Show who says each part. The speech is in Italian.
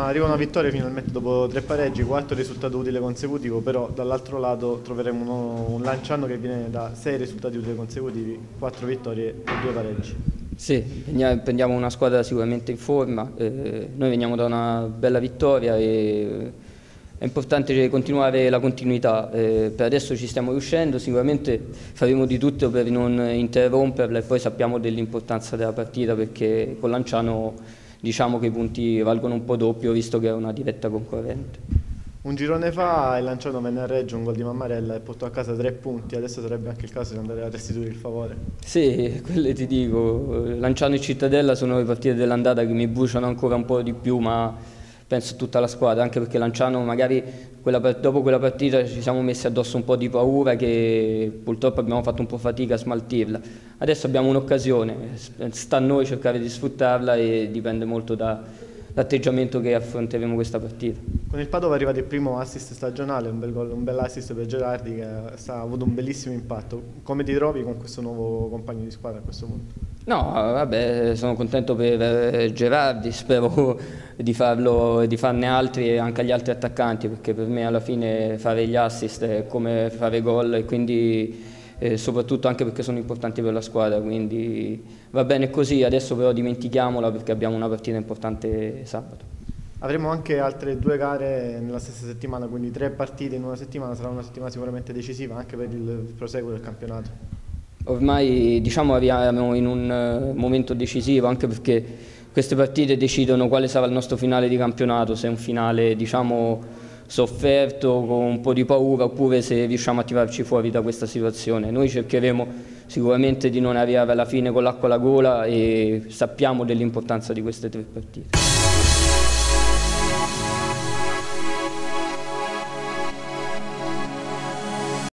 Speaker 1: arriva una vittoria finalmente dopo 3 pareggi, 4 risultati utili consecutivo, però dall'altro lato troveremo un Lanciano che viene da 6 risultati utili consecutivi, 4 vittorie e 2 pareggi.
Speaker 2: Sì, prendiamo una squadra sicuramente in forma, noi veniamo da una bella vittoria e è importante continuare la continuità, per adesso ci stiamo riuscendo, sicuramente faremo di tutto per non interromperla e poi sappiamo dell'importanza della partita perché con Lanciano diciamo che i punti valgono un po' doppio visto che è una diretta concorrente.
Speaker 1: Un girone fa il Lanciano venne a Reggio, un gol di Mammarella e portò a casa 3 punti, adesso sarebbe anche il caso di andare a restituire il favore.
Speaker 2: Sì, quelle ti dico, Lanciano e Cittadella sono le partite dell'andata che mi bruciano ancora un po' di più, ma penso a tutta la squadra, anche perché Lanciano magari dopo quella partita ci siamo messi addosso un po' di paura che purtroppo abbiamo fatto un po' fatica a smaltirla. Adesso abbiamo un'occasione, sta a noi cercare di sfruttarla e dipende molto dall'atteggiamento che affronteremo questa partita.
Speaker 1: Con il Padova è arrivato il primo assist stagionale, un bel gol, un bel assist per Gerardi che ha avuto un bellissimo impatto. Come ti trovi con questo nuovo compagno di squadra a questo punto?
Speaker 2: No, vabbè, sono contento per Gerardi, spero di farne altri e anche agli altri attaccanti, perché per me alla fine fare gli assist è come fare gol e quindi soprattutto anche perché sono importanti per la squadra, quindi va bene così, adesso però dimentichiamola perché abbiamo una partita importante sabato.
Speaker 1: Avremo anche altre 2 gare nella stessa settimana, quindi 3 partite in una settimana, sarà una settimana sicuramente decisiva anche per il proseguo del campionato.
Speaker 2: Ormai diciamo arriviamo in un momento decisivo anche perché queste partite decidono quale sarà il nostro finale di campionato, se è un finale diciamo sofferto con un po' di paura oppure se riusciamo a tirarci fuori da questa situazione. Noi cercheremo sicuramente di non arrivare alla fine con l'acqua alla gola e sappiamo dell'importanza di queste 3 partite.